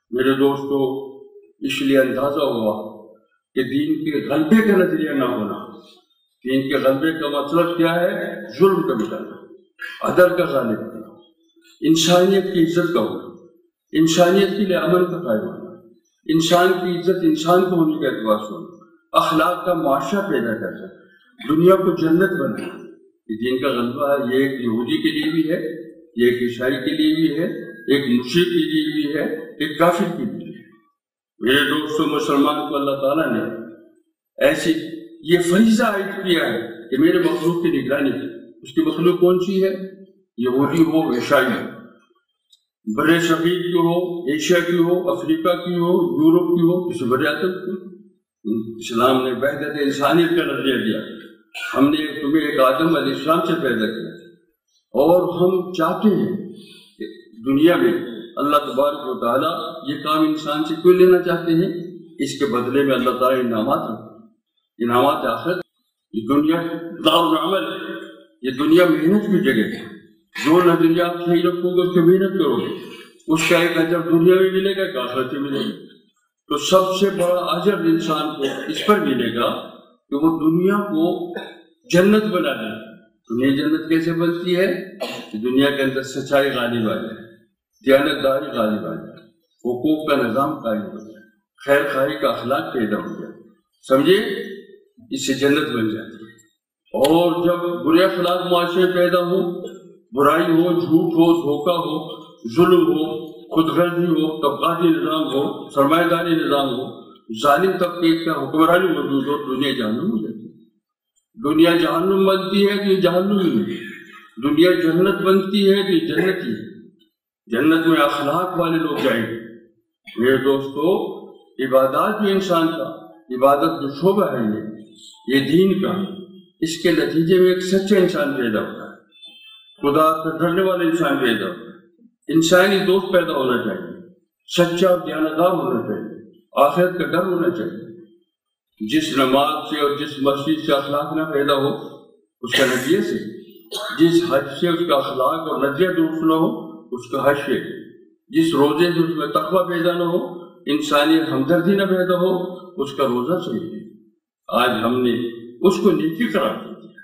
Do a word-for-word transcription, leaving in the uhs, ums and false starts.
میرے دوستو اس لیے اندازہ ہوا کہ دین کے غلبے کا نظریہ نہ ہونا. دین کے غلبے کا مطلب کیا ہے؟ ظلم کا مٹانا، عدل کا غالب ہونا، انسانیت کی عزت کا ہونا، انسانیت کے لیے امن کا قائم ہونا، انسان کی عزت انسان کو ہونے کا اعتبار سے ہونا، اخلاق کا معاشرہ پیدا کرنا، دنیا کو جنت بنانا. یہ دین کا غلبہ ہے. یہ ایک یہودی کے لیے بھی ہے، یہ ایک عیسائی کے لیے بھی ہے، ایک مشرک کے لیے بھی ہے، ایک کافر کے لیے بھی ہے. میرے دوستوں، مسلمان کو اللہ تعالیٰ نے ایسی یہ فریضہ عائد کیا ہے کہ میرے مخلوق کی نگرانی کی. اس کی مخلوق کون سی ہے؟ یہودی ہو، عیسائی ہو، بر صغیر کی ہو، ایشیا کی ہو، افریقہ کی ہو، یورپ کی ہو، کسی بر اعظم کی. اسلام نے وحدت انسانیت کا نظریہ دیا. ہم نے تمہیں ایک آدم علیہ السلام سے پیدا کیا اور ہم چاہتے ہیں کہ دنیا میں اللہ تبارک و تعالیٰ یہ کام انسان سے کیوں لینا چاہتے ہیں؟ اس کے بدلے میں اللہ تعالیٰ انعامات ہیں، انعامات آخرت. یہ دنیا دار العمل ہے، یہ دنیا محنت کی جگہ ہے. جو نظریہ آپ صحیح رکھو گے، اس کی محنت کرو گے، اس کا ایک اجر دنیا میں ملے گا، ایک آخرت میں ملے گا. تو سب سے بڑا اجر انسان کو اس پر ملے گا کہ وہ دنیا کو جنت بنا دے. دنیا جنت کیسے بنتی ہے؟ دنیا کے اندر سچائی غالب آ جائے، دیانت داری غالب آ جائے، حقوق کا نظام قائم ہو جائے، خیر خواہی کا اخلاق پیدا ہو جائے. سمجھے؟ اس سے جنت بن جاتی ہے. اور جب برے اخلاق معاشرے میں پیدا ہو، برائی ہو، جھوٹ ہو، دھوکہ ہو، ظلم ہو، خود غرضی ہو، طبقاتی نظام ہو، سرمایہ داری نظام ہو، ظالم طبقے کا حکمرانی موجود ہو، دنیا جہنم ہو جاتی ہے. دنیا جہنم بنتی ہے تو یہ جہنم ہی ہے. دنیا جنت بنتی ہے تو یہ جنت ہی ہے. جنت میں اخلاق والے لوگ جائیں گے. میرے دوستو، عبادات بھی انسان کا، عبادت جو شعبہ ہے یہ یہ دین کا، اس کے نتیجے میں ایک سچا انسان پیدا ہوتا ہے، خدا سے ڈرنے والا انسان پیدا ہوتا ہے، انسانی دوست پیدا ہونا چاہیے، سچا اور دیانتدار ہونا چاہیے، آخرت کا ڈر ہونا چاہیے. جس نماز سے اور جس مسجد سے اخلاق نہ پیدا ہو اس کا نتیجے سے، جس حج سے اس کا اخلاق اور نتیجہ درست نہ ہو اس کا حج سے، جس روزے سے اس میں تقویٰ پیدا نہ ہو، انسانی ہمدردی نہ پیدا ہو، اس کا روزہ صحیح ہے. آج ہم نے اس کو نیکی قرار دے دیا.